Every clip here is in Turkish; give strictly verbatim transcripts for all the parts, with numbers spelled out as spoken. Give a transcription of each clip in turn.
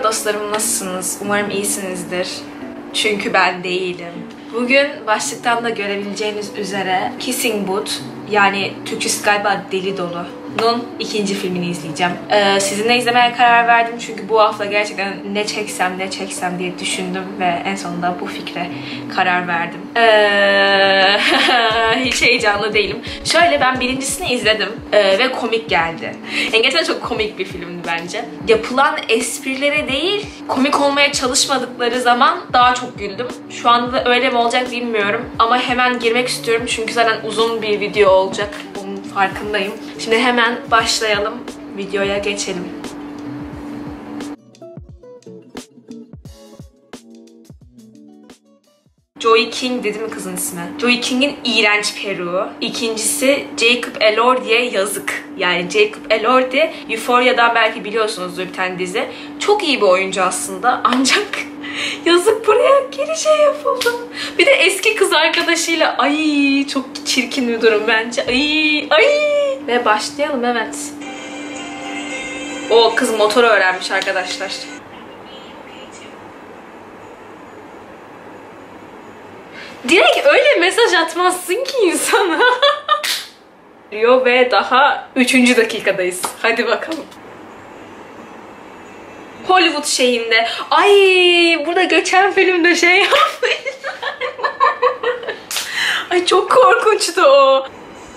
dostlarım, nasılsınız? Umarım iyisinizdir. Çünkü ben değilim. Bugün başlıktan da görebileceğiniz üzere Kissing Booth, yani Türkçesi galiba Deli Dolu'nun ikinci filmini izleyeceğim. Ee, sizinle izlemeye karar verdim çünkü bu hafta gerçekten ne çeksem ne çeksem diye düşündüm ve en sonunda bu fikre karar verdim. Ee, hiç heyecanlı değilim. Şöyle, ben birincisini izledim ee, ve komik geldi. Yani gerçekten çok komik bir filmdi bence. Yapılan esprilere değil, komik olmaya çalışmadıkları zaman daha çok güldüm. Şu anda da öyle mi olacak bilmiyorum ama hemen girmek istiyorum çünkü zaten uzun bir video olacak. Bunun farkındayım. Şimdi hemen başlayalım. Videoya geçelim. Joey King dedi mi kızın ismi? Joey King'in iğrenç peruğu. İkincisi Jacob Elordi'ye yazık. Yani Jacob Elordi, Euphoria'dan belki biliyorsunuzdur, bir tane dizi. Çok iyi bir oyuncu aslında ancak yazık, buraya geri şey yapıldı. Bir de eski kız arkadaşıyla, ay çok çirkin bir durum bence. Ay ay. Ve başlayalım, evet. O kız motor öğrenmiş arkadaşlar. Direkt öyle mesaj atmazsın ki insana. Diyor ve daha üçüncü dakikadayız. Hadi bakalım. Hollywood şeyinde. Ay, burada geçen filmde şey yapmış. Ay çok korkunçtu o.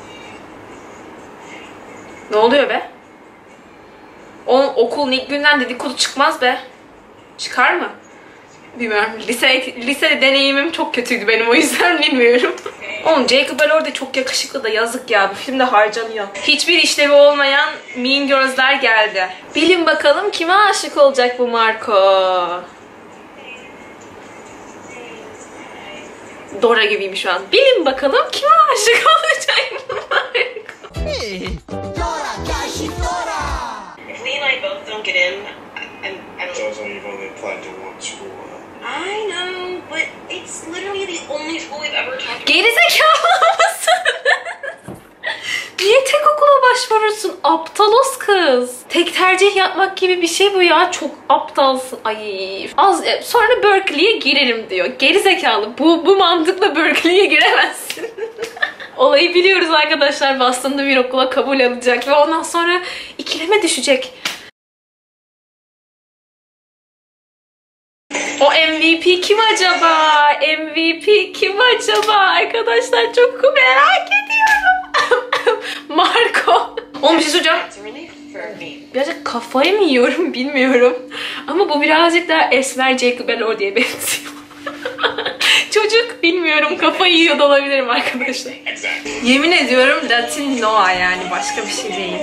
Ne oluyor be? Onun okulun ilk günden dedikodu çıkmaz be. Çıkar mı? Bilmiyorum. Lise, lise deneyimim çok kötüydü benim, o yüzden bilmiyorum. Oğlum Jacob Elordi çok yakışıklı da yazık ya. Bu filmde harcanıyor. Hiçbir işlevi olmayan Mean Girls'ler geldi. Bilin bakalım kime aşık olacak bu Marco? Dora gibiyim şu an. Bilin bakalım kime aşık olacak bu Marco? Hey, Dora, Kashi, Dora! If Lee and I both don't get in, I, I, I don't... Also, you've only applied to one school. I know, but it's literally the only school we've ever talked about. Gerizekalı mısın? Niye tek okula başvurursun? Aptalos kız. Tek tercih yapmak gibi bir şey bu ya. Çok aptalsın. Ay. Az sonra Berkeley'ye girerim diyor. Gerizekalı. Bu bu mantıkla Berkeley'ye giremezsin. Olayı biliyoruz arkadaşlar. Boston'da bir okula kabul alacak ve ondan sonra ikileme düşecek. O M V P kim acaba? M V P kim acaba? Arkadaşlar çok merak ediyorum. Marco. Oğlum bir şey söyleyeceğim. Birazcık kafayı mı yiyorum bilmiyorum. Ama bu birazcık daha esmer Jacob Elordi'ye benziyor. Çocuk bilmiyorum, kafayı yiyor da olabilirim arkadaşlar. Yemin ediyorum Latin Noah, yani başka bir şey değil.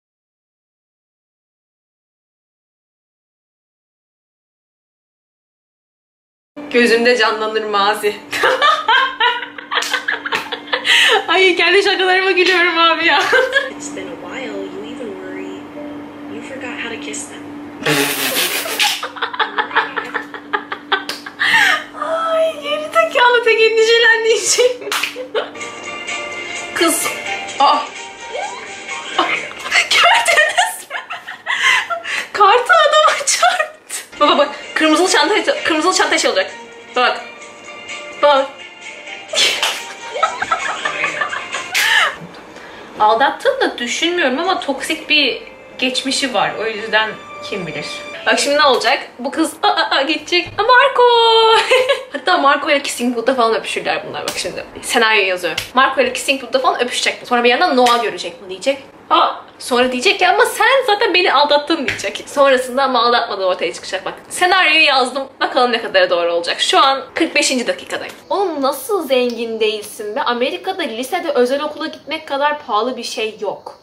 Gözümde canlanır mazi. Ay, kendi şakalarıma gülüyorum abi ya. It's been a while. You even worry. You forgot how to kiss them. Ay, geri zekalı, tek endişelendiği şey. Kız. Ah. Ah. Gördünüz mü? Kartı adama çarptı. Baba bak, kırmızılı çanta, kırmızılı çanta şey olacak. Bak. Bak. Aldattığını da düşünmüyorum ama toksik bir geçmişi var. O yüzden kim bilir. Bak şimdi ne olacak? Bu kız aa, aa, gidecek. Marco! Hatta Marco ile Kissing Booth'ta falan öpüşürler bunlar, bak şimdi. Senaryo yazıyor. Marco ile Kissing Booth'ta falan öpüşecek. Sonra bir yandan Noah görecek, mi diyecek? Aa, sonra diyecek ya ama sen zaten beni aldattın diyecek. Sonrasında ama aldatmadığı ortaya çıkacak bak. Senaryoyu yazdım. Bakalım ne kadar doğru olacak. Şu an kırk beşinci dakikadayım. Oğlum nasıl zengin değilsin be? Amerika'da lisede özel okula gitmek kadar pahalı bir şey yok.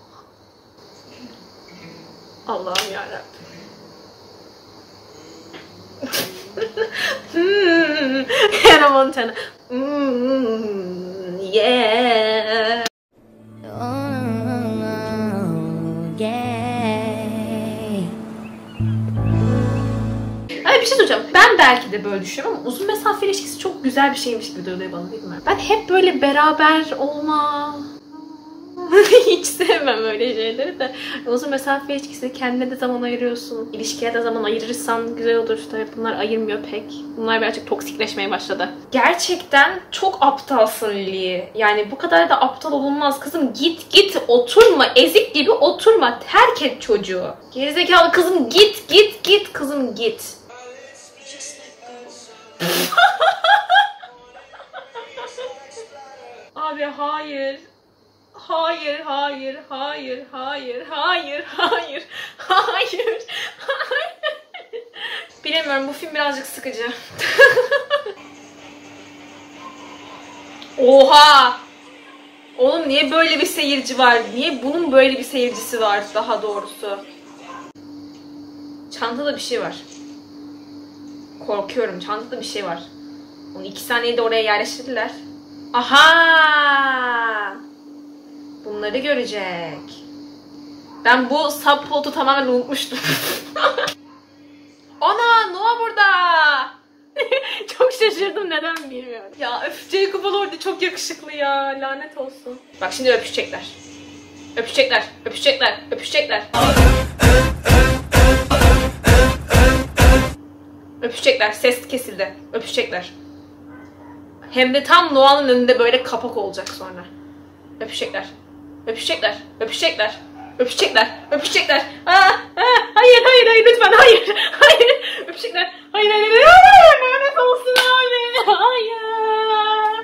Allah'ım yarabbim. hmm. Hannah Montana. Hmm. Yeah. Ay, bir şey söyleyeceğim. Ben belki de böyle düşünüyorum ama uzun mesafe ilişkisi çok güzel bir şeymiş gibi duruyor bana, değil mi? Ben hep böyle beraber olma, Hiç sevmem öyle şeyleri de. Uzun mesafe ilişkisi, kendine de zaman ayırıyorsun. İlişkiye de zaman ayırırsan güzel olur. Tabii bunlar ayırmıyor pek. Bunlar birazcık toksikleşmeye başladı. Gerçekten çok aptalsın Lily. Yani bu kadar da aptal olunmaz kızım. Git git oturma. Ezik gibi oturma. Terk et çocuğu. Gerizekalı kızım git git git kızım git. Abi hayır. Hayır, hayır, hayır, hayır, hayır, hayır, hayır, hayır. Bilemiyorum, bu film birazcık sıkıcı. Oha! Oğlum niye böyle bir seyirci var? Niye bunun böyle bir seyircisi var daha doğrusu? Çantada bir şey var. Korkuyorum, çantada bir şey var. Onu iki saniyede oraya yerleştirdiler. Aha! Bunları görecek. Ben bu subplot'u tamamen unutmuştum. Ana, Noah burada. Çok şaşırdım, neden bilmiyorum. Ya öf, Jacob orada çok yakışıklı ya. Lanet olsun. Bak şimdi öpüşecekler. Öpüşecekler, öpüşecekler, öpüşecekler. Öpüşecekler, ses kesildi. Öpüşecekler. Hem de tam Noah'nın önünde böyle kapak olacak sonra. Öpüşecekler. Öpüşecekler. Öpüşecekler. Öpüşecekler. Öpüşecekler. Aa, aa, hayır hayır hayır lütfen hayır. Hayır. Öpüşecekler. Hayır hayır hayır. Hayır. Lanet olsun abi. Hayır.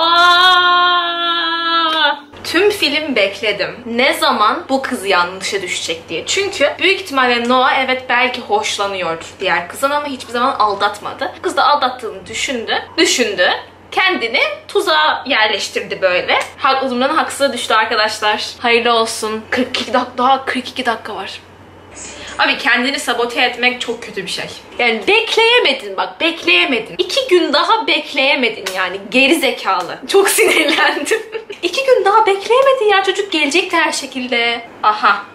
Aa. Tüm film bekledim. Ne zaman bu kız yanlışa düşecek diye. Çünkü büyük ihtimalle Noah evet belki hoşlanıyor diğer kızdan ama hiçbir zaman aldatmadı. Kız da aldattığını düşündü. Düşündü. Kendini tuzağa yerleştirdi böyle. Hak uzmanın haksıza düştü arkadaşlar. Hayırlı olsun. kırk iki dakika, daha kırk iki dakika var. Abi kendini sabote etmek çok kötü bir şey. Yani bekleyemedin bak, bekleyemedin. İki gün daha bekleyemedin yani, geri zekalı. Çok sinirlendim. İki gün daha bekleyemedin ya, çocuk gelecekti her şekilde. Aha.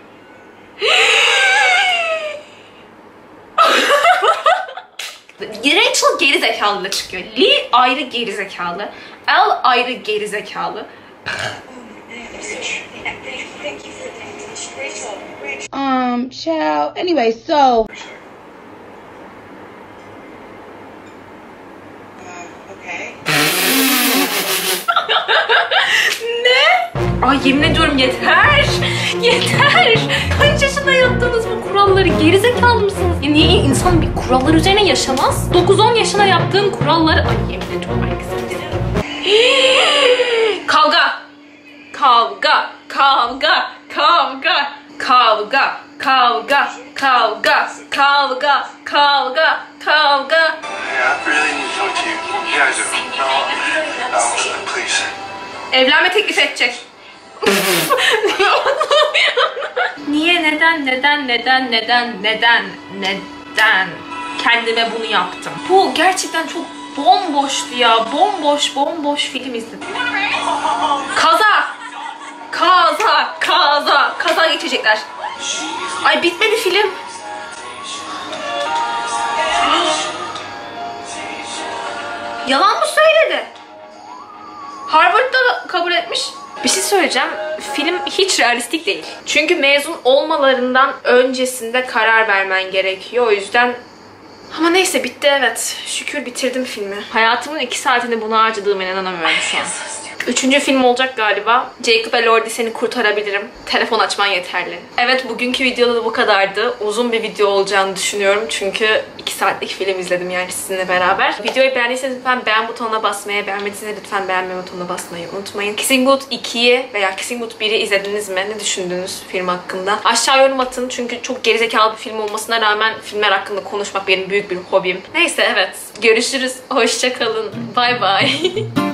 Rachel geri zekalı çıkıyor. Lee ayrı geri zekalı. Elle ayrı geri zekalı. Um, child. Anyway, so. Okay. Ne? Ay yemin ediyorum yeter. Yeter. Kaç yaşında yaptınız bu kuralları? Gerizekalı mısınız? Ya niye insan bir kurallar üzerine yaşamaz? dokuz on yaşına yaptığın kuralları... Ay yemin ediyorum herkese. Kavga. Kavga. Kavga. Kavga. Kavga. Kavga. Kavga. Kavga. Kavga. Kavga. Yeah, I really need to talk to you. Yeah, I do. No, no, please. Evlenme teklif edecek. Niye, neden, neden, neden, neden, neden, neden kendime bunu yaptım? Bu gerçekten çok bomboştu ya. Bomboş, bomboş film izledim. Kaza! Kaza! Kaza! Kaza geçecekler. Ay bitmedi film. Yalan mı söyledi? Harvard'da kabul etmiş. Bir şey söyleyeceğim. Film hiç realistik değil. Çünkü mezun olmalarından öncesinde karar vermen gerekiyor. O yüzden... Ama neyse bitti evet. Şükür bitirdim filmi. Hayatımın iki saatini buna harcadığıma inanamıyorum şu an. Üçüncü film olacak galiba. Jacob Elordi seni kurtarabilirim. Telefon açman yeterli. Evet bugünkü videoda da bu kadardı. Uzun bir video olacağını düşünüyorum. Çünkü iki saatlik film izledim yani sizinle beraber. Videoyu beğendiyseniz lütfen beğen butonuna basmayı, beğenmediyseniz lütfen beğenme butonuna basmayı unutmayın. Kissing Booth ikiyi veya Kissing Booth biri izlediniz mi? Ne düşündünüz film hakkında? Aşağı yorum atın çünkü çok gerizekalı bir film olmasına rağmen filmler hakkında konuşmak benim büyük bir hobim. Neyse evet. Görüşürüz. Hoşça kalın. Bye bye.